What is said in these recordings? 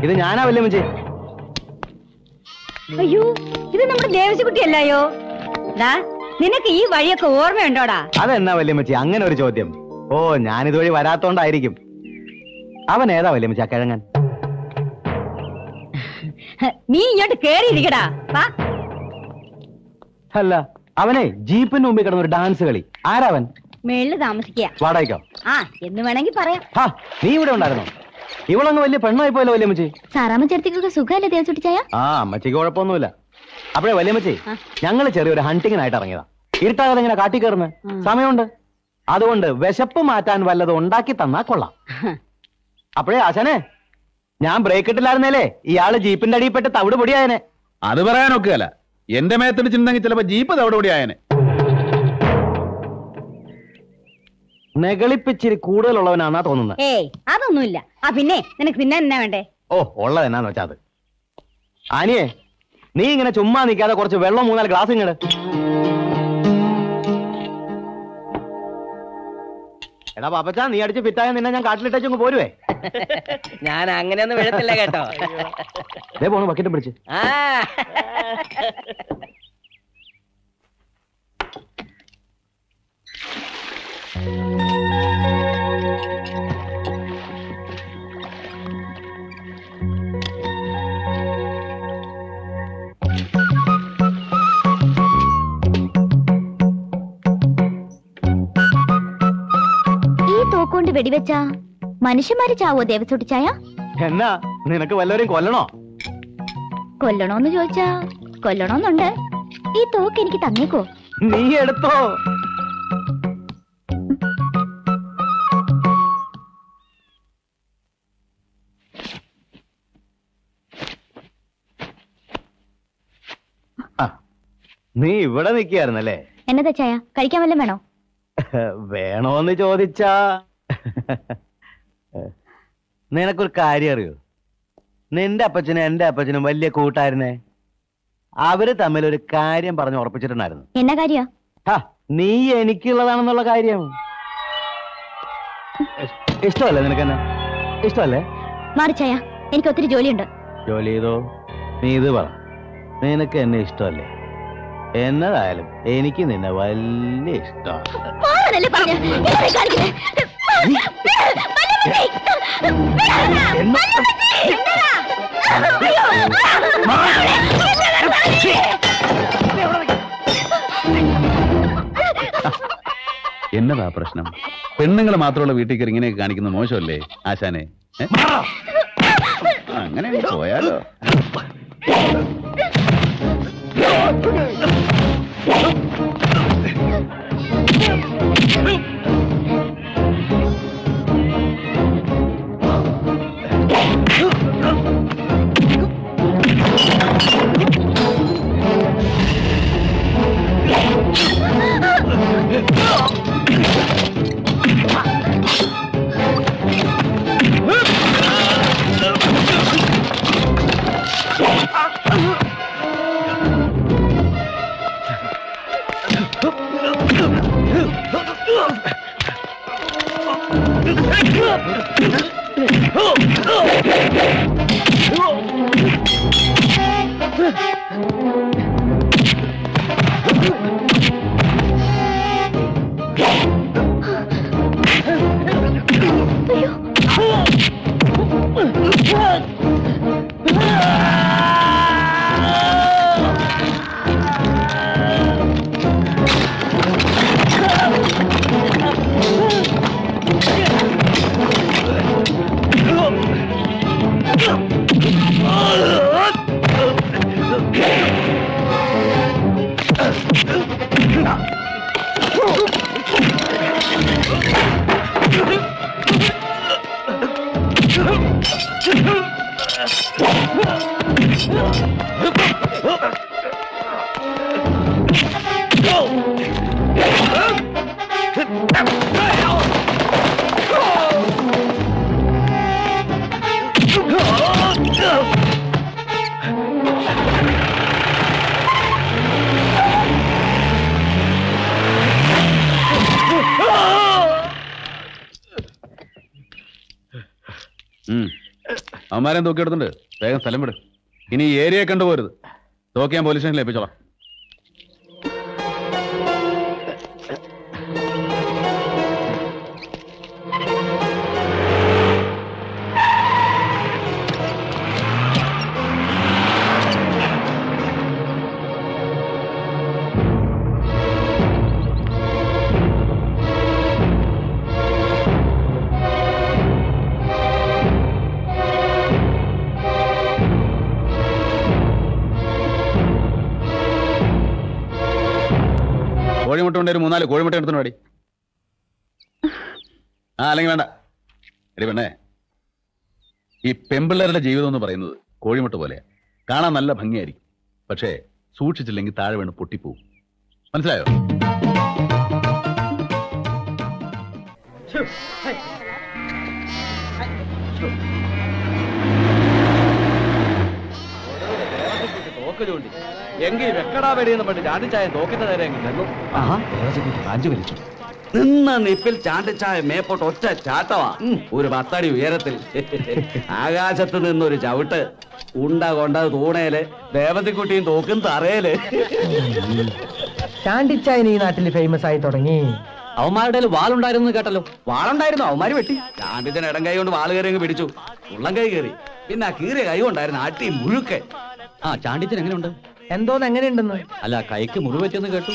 ഇത് ഞാനാ വല്യമ്മച്ചി. അയ്യോ, ഇത് നമ്മുടെ ദേവസിക്കുട്ടിയല്ലോ. നിനക്ക് ഈ വഴിയൊക്കെ ഓർമ്മയുണ്ടോടാ? അതെന്നാ വല്യമ്മച്ചി അങ്ങനെ ഒരു ചോദ്യം? ഓ, ഞാനിതുവഴി വരാത്തോണ്ടായിരിക്കും. അവൻ ഏതാ വല്യമ്മച്ചി ആ കിഴങ്ങൻ? നീ ഇങ്ങോട്ട് കേറിയിരിക്കടാ. അല്ല, അവനെ ജീപ്പിന് മുമ്പിൽ കിടന്ന ഒരു ഡാൻസ് കളി. ആരാവൻ? മേളില് താമസിക്കുക. വാടകയ്ക്കോ? ആ, എന്ന് വേണമെങ്കിൽ പറയാം. നീ ഇവിടെ ഉണ്ടായിരുന്നോ? ഇവളങ്ങ് വലിയ പെണ്ണായി പോയല്ലോ വല്യമ്മച്ചി. സാറാമ്മച്ചേർത്തിക്കൊക്കെ സുഖമല്ലേ ദേവസുട്ടിച്ചായ? ആ, അമ്മച്ചിക്ക് കുഴപ്പമൊന്നുമില്ല. അപ്പഴേ വല്യമ്മച്ചി, ഞങ്ങള് ചെറിയൊരു ഹണ്ടിങ്ങിനായിട്ട് ഇറങ്ങിയതാ. ഇരുട്ടാകാതെ ഇങ്ങനെ കാട്ടി കയറുന്ന സമയമുണ്ട്. അതുകൊണ്ട് വിശപ്പ് മാറ്റാൻ വല്ലതും ഉണ്ടാക്കി തന്നാ കൊള്ളാം. അപ്പഴേ ആശാനെ, ഞാൻ ബ്രേക്ക് ഇട്ടില്ലായിരുന്നേലേ ഇയാള് ജീപ്പിന്റെ അടിയിൽപ്പെട്ട് തവിട് പൊടിയായനെ. അത് പറയാനൊക്കെയല്ല, എന്റെ മേത്തടിച്ചിട്ടുണ്ടെങ്കിൽ ചിലപ്പോ ജീപ്പ് തവിട് പൊടിയായനെ. നെകളിപ്പിച്ചിരി കൂടുതലുള്ളവനാന്നാ തോന്നുന്നത്. ഏയ്, അതൊന്നുമില്ല. പിന്നെ നിനക്ക് തിന്നാൻ എന്നാ വേണ്ടേ? ഓ, ഉള്ളത് എന്നാന്ന് വെച്ചാ അത്. ആനിയെ, നീ ഇങ്ങനെ ചുമ്മാ നിൽക്കാതെ കുറച്ച് വെള്ളം 3-4 ഗ്ലാസ് ഇങ്ങട്. എടാ പാപ്പച്ചാ, നീ അടിച്ച് ഫിറ്റായ നിന്നെ ഞാൻ കാട്ടിലിട്ടങ്ങ് പോരുവേ. ഞാൻ അങ്ങനെയൊന്നും വിടത്തില്ല കേട്ടോ. ദേ പോണു ബക്കറ്റ് പിടിച്ച്. കൊണ്ട് വെടിവെച്ചാ മനുഷ്യന്മാര് ചാവോ ദേവസുട്ടിച്ചായ? എന്നാ നിനക്ക് വല്ലവരെയും കൊല്ലണോ? കൊല്ലണോന്ന് ചോദിച്ചാ കൊല്ലണോന്നുണ്ട്. ഈ തോക്ക് എനിക്ക് തന്നേക്കോ? നീ എടുത്തോ. നീ ഇവിടെ നിൽക്കുകയായിരുന്നല്ലേ? എന്നതാ ചായ, കഴിക്കാൻ വല്ലതും വേണോ? വേണോന്ന് ചോദിച്ചാ നിനക്കൊരു കാര്യം അറിയോ? നിന്റെ അപ്പച്ചനും എന്റെ അപ്പച്ചനും വലിയ കൂട്ടായിരുന്നേ. അവര് തമ്മിൽ ഒരു കാര്യം പറഞ്ഞ് ഉറപ്പിച്ചിട്ടുണ്ടായിരുന്നു. എന്നാ കാര്യ? നീ എനിക്കുള്ളതാണെന്നുള്ള കാര്യം. ഇഷ്ടമല്ലേ നിനക്കെന്നെ? ഇഷ്ടമല്ലേ? മാറിച്ചായ, എനിക്ക് ഒത്തിരി ജോലിയുണ്ട്. ജോലി ചെയ്തോ. നീ ഇത് പറ, നിനക്ക് എന്നെ ഇഷ്ടമല്ലേ? എന്നതായാലും എനിക്ക് നിന്നെ വലിയ ഇഷ്ടമാണ്. എന്നതാ പ്രശ്നം? പെണ്ണുങ്ങൾ മാത്രമുള്ള വീട്ടിൽ കയറി ഇങ്ങനെയൊക്കെ കാണിക്കുന്നത് മോശമല്ലേ ആശാനെ? അങ്ങനെ പോയാലോ? അവന്മാരെയും തൂക്കിയെടുത്തുണ്ട്. വേഗം സ്ഥലം വിട്. ഇനി ഈ ഏരിയ കണ്ടുപോരുത്. തോക്കി ഞാൻ പോലീസ് സ്റ്റേഷനിൽ ഏൽപ്പിച്ചോളാം. കോഴിമുട്ട കൊണ്ട് ഒരു 3-4 കോഴിമുട്ട എടുത്തു പാടി. അല്ലെങ്കിൽ വേണ്ട. എടി പെണ്ണേ, ഈ പെമ്പിള്ളേരുടെ ജീവിതം എന്ന് പറയുന്നത് കോഴിമുട്ട പോലെയാ. കാണാൻ നല്ല ഭംഗിയായിരിക്കും, പക്ഷേ സൂക്ഷിച്ചില്ലെങ്കിൽ താഴെ വീണ് പൊട്ടിപ്പോവും. മനസ്സിലായോ? എങ്കിൽ വെക്കടാ വെടിയെന്ന് പണ്ട് ചാണ്ടിച്ചായ തോക്കിന്റെ നേരെ വലിച്ചു. നിന്ന നിപ്പിൽ ചാണ്ടിച്ചായ മേപ്പോട്ട് ഒറ്റ ചാട്ടവാ. ഒരു 10 അടി ഉയരത്തിൽ ആകാശത്ത് നിന്നൊരു ചവിട്ട്. ഉണ്ട കൊണ്ടത് തൂണേല്, ദേവതിക്കുട്ടിയും തോക്കും തറയില്. ചാണ്ടിച്ചായൻ ഈ നാട്ടിൽ ഫേമസ് ആയി തുടങ്ങി. അവന്മാരുടെ വാളുണ്ടായിരുന്നു കേട്ടല്ലോ. വാളുണ്ടായിരുന്നു, അവന്മാര് വെട്ടി. ചാണ്ടിച്ചൻ ഇടം കൈ കൊണ്ട് വാള് കയറി അങ്ങ് പിടിച്ചു. ഉള്ളം കൈ കയറി. പിന്നെ ആ കീറിയ കൈ കൊണ്ടായിരുന്നു അട്ടി മുഴുക്കെ. ആ ചാണ്ടിച്ചൻ എങ്ങനെയുണ്ട്? എന്തോന്ന് എങ്ങനെയുണ്ടെന്ന്? അല്ല, കൈക്ക് മുറിവെച്ചെന്ന് കേട്ടു.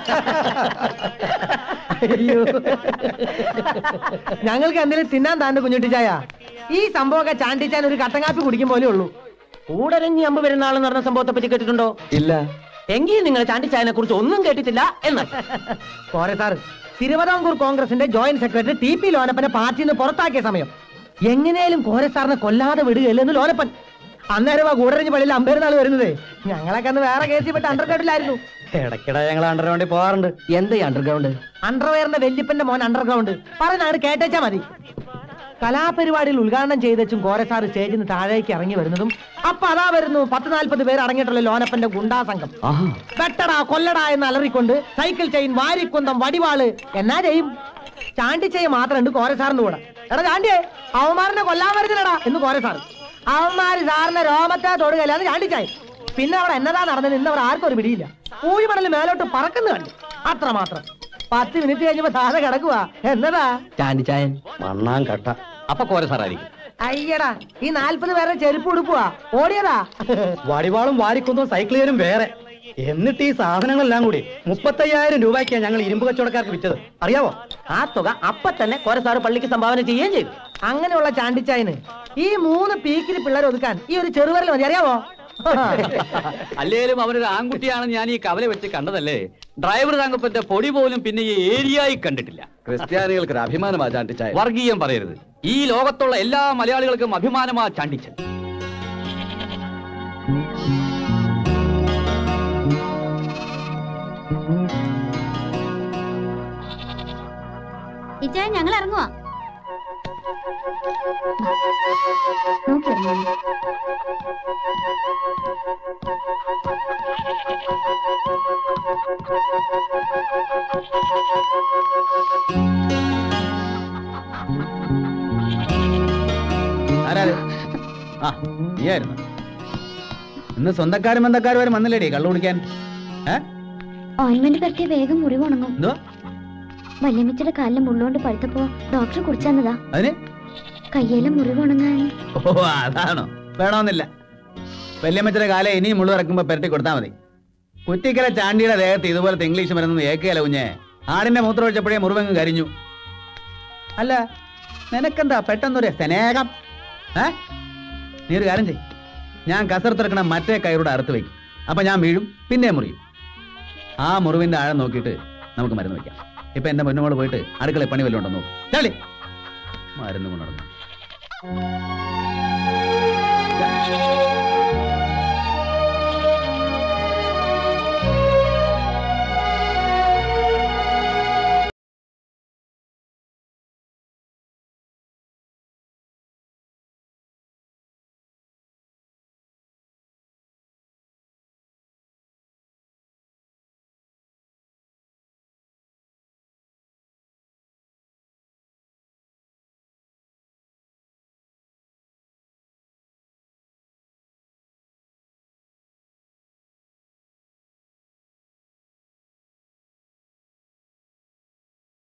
അയ്യോ, ഞങ്ങൾക്ക് എന്തെങ്കിലും തിന്നാൻ താണ്ട് കുഞ്ഞുട്ടിച്ചായ. ഈ സംഭവമൊക്കെ ചാണ്ടിച്ചാൻ ഒരു കട്ടങ്കാപ്പി കുടിക്കും പോലെ ഉള്ളൂ. കൂടരഞ്ഞി അമ്പ് വരുന്നാളെന്ന് പറഞ്ഞ സംഭവത്തെ പറ്റി കേട്ടിട്ടുണ്ടോ? ഇല്ല. എങ്കിൽ നിങ്ങൾ ചാണ്ടിച്ചായനെ കുറിച്ച് ഒന്നും കേട്ടിട്ടില്ല എന്ന്. പോരെ സാർ, തിരുവിതാംകൂർ കോൺഗ്രസിന്റെ ജോയിന്റ് സെക്രട്ടറി TP ലോനപ്പനെ പാർട്ടിയിൽ നിന്ന് പുറത്താക്കിയ സമയം എങ്ങനെയും കോരെ സാറിനെ കൊല്ലാതെ വിടുകയല്ലെന്ന് ലോനപ്പൻ. അന്നേരം ആ കൂടരഞ്ഞ് പള്ളിയിൽ അമ്പേരുന്നാൾ വരുന്നത്. ഞങ്ങളൊക്കെ അന്ന് വേറെ കേസിൽ പെട്ട് അണ്ടർഗ്രൗണ്ടിലായിരുന്നു. ഇടയ്ക്കിടെ ഞങ്ങൾ അണ്ടർഗ്രൗണ്ടിൽ പോകാറുണ്ട്. എന്താ അണ്ടർഗ്രൗണ്ട്? അണ്ടർവെയറിന്റെ വല്യപ്പന്റെ മോൻ അണ്ടർഗ്രൗണ്ട് പറഞ്ഞാണ് കേട്ടേച്ചാ മതി. കലാപരിപാടിയിൽ ഉദ്ഘാടനം ചെയ്തും കോരസാർ സ്റ്റേജിൽ നിന്ന് താഴേക്ക് ഇറങ്ങി വരുന്നതും അപ്പൊ അതാ വരുന്നു 10-40 പേർ അടങ്ങിയിട്ടുള്ള ലോനപ്പന്റെ ഗുണ്ടാ സംഘം. വെട്ടടാ കൊല്ലടാ എന്ന് അലറിക്കൊണ്ട് സൈക്കിൾ ചെയിൻ, വാരിക്കുന്തം, വടിവാള് എന്നാ ചെയ്യും. ചാണ്ടിച്ചയ മാത്രമുണ്ട് കോരസാറിന്റെ കൂടെ. എടാ ചാണ്ടിയെ, അവന്മാരനെ കൊല്ലാൻ വരുന്നില്ലടാ എന്ന് കോരസാർ. അവന്മാര് സാറിന്റെ രോമത്തെ തൊടുകയില്ലാന്ന് ചാണ്ടിച്ചായി. പിന്നെ അവിടെ എന്നതാ നടന്നത് ഇന്ന് അവർ ആർക്കും ഒരു പിടിയില്ല. പൂഴിമണല് മേലോട്ട് പറക്കുന്നു കണ്ടു, അത്രമാത്രം. 10 മിനിറ്റ് കഴിഞ്ഞപ്പോ താഴെ കിടക്കുക. എന്നതാ ചാണ്ടിച്ചായൻ മണ്ണാൻ കട്ട. അപ്പൊ കോരസാറായിരിക്കും. അയ്യടാ, ഈ 40 പേരുടെ ചെരുപ്പ് ഉടുപ്പുവാ ഓടിയതാ. വടിവാളും വാരിക്കുന്നതും സൈക്കിളും വേറെ. എന്നിട്ട് ഈ സാധനങ്ങളെല്ലാം കൂടി 35,000 രൂപയ്ക്കാണ് ഞങ്ങൾ ഇരുമ്പ് കച്ചവടക്കാർക്ക് വിറ്റത്. അറിയാവോ? ആ തുക അപ്പൊ തന്നെ കോരസാറ് പള്ളിക്ക് സംഭാവന ചെയ്യുകയും ചെയ്തു. അങ്ങനെയുള്ള ചാണ്ടിച്ചായന് ഈ 3 പീക്കിരി പിള്ളേർ ഒതുക്കാൻ ഈ ഒരു ചെറുവരൽ മതി. അറിയാവോ? അല്ലേലും അവനൊരു ആൺകുട്ടിയാണെന്ന് ഞാൻ ഈ കവല വെച്ച് കണ്ടതല്ലേ. ഡ്രൈവർ തങ്കപ്പന്റെ പൊടി പോലും പിന്നെ ഈ ഏരിയയിൽ കണ്ടിട്ടില്ല. ക്രിസ്ത്യാനികൾക്ക് അഭിമാനമാ ചാണ്ടിച്ചായ. വർഗീയം പറയരുത്. ഈ ലോകത്തുള്ള എല്ലാ മലയാളികൾക്കും അഭിമാനമാ ചാണ്ടിച്ചൻ. ഞങ്ങൾ ഇറങ്ങുവാ. നീയായിരുന്നു ഇന്ന് സ്വന്തക്കാരും ബന്ധക്കാരും വരെ വന്നില്ലേടി കള്ളു കുടിക്കാൻ? ഓയിന്റ്മെന്റ് പറ്റിയ വേഗം മുറിവ് ഉണങ്ങും. എന്തോ? വല്യമ്മച്ചയുടെ കാലിലെ മുള്ളുകൊണ്ട് പഴുത്തപ്പോ ഡോക്ടർ കുടിച്ചെന്നതാ. അതിന് കയ്യിലെ മുറിവ് ഉണങ്ങാൻ. ഓ അതാണോ? വേണമെന്നില്ല. വല്യമ്മച്ചയുടെ കാലം ഇനിയും മുള്ളു ഇറക്കുമ്പോ പെരട്ടി കൊടുത്താൽ മതി. കുറ്റിക്കല ചാണ്ടിയുടെ ദേഹത്ത് ഇതുപോലത്തെ ഇംഗ്ലീഷ് മരുന്നൊന്നും ഏക്കുകയല്ല കുഞ്ഞെ. ആടിന്റെ മൂത്രം ഒഴിച്ചപ്പോഴേ മുറിവങ്ങ് കരിഞ്ഞു. അല്ല നിനക്കെന്താ പെട്ടെന്നൊരു സ്നേഹം? നീ ഒരു കാര്യം ചെയ്, ഞാൻ കസർത്തിറക്കണ മറ്റേ കയറൂടെ അറുത്ത് വയ്ക്കും. അപ്പൊ ഞാൻ വീഴും, പിന്നെ മുറിയും. ആ മുറിവിന്റെ ആഴം നോക്കിയിട്ട് നമുക്ക് മരുന്ന് വയ്ക്കാം. ഇപ്പൊ എന്റെ മുന്നോട് പോയിട്ട് അടുക്കള പണി വല്ലതും ഉണ്ടോ നോക്കും. മരുന്ന് കൊണ്ടുനടന്നു.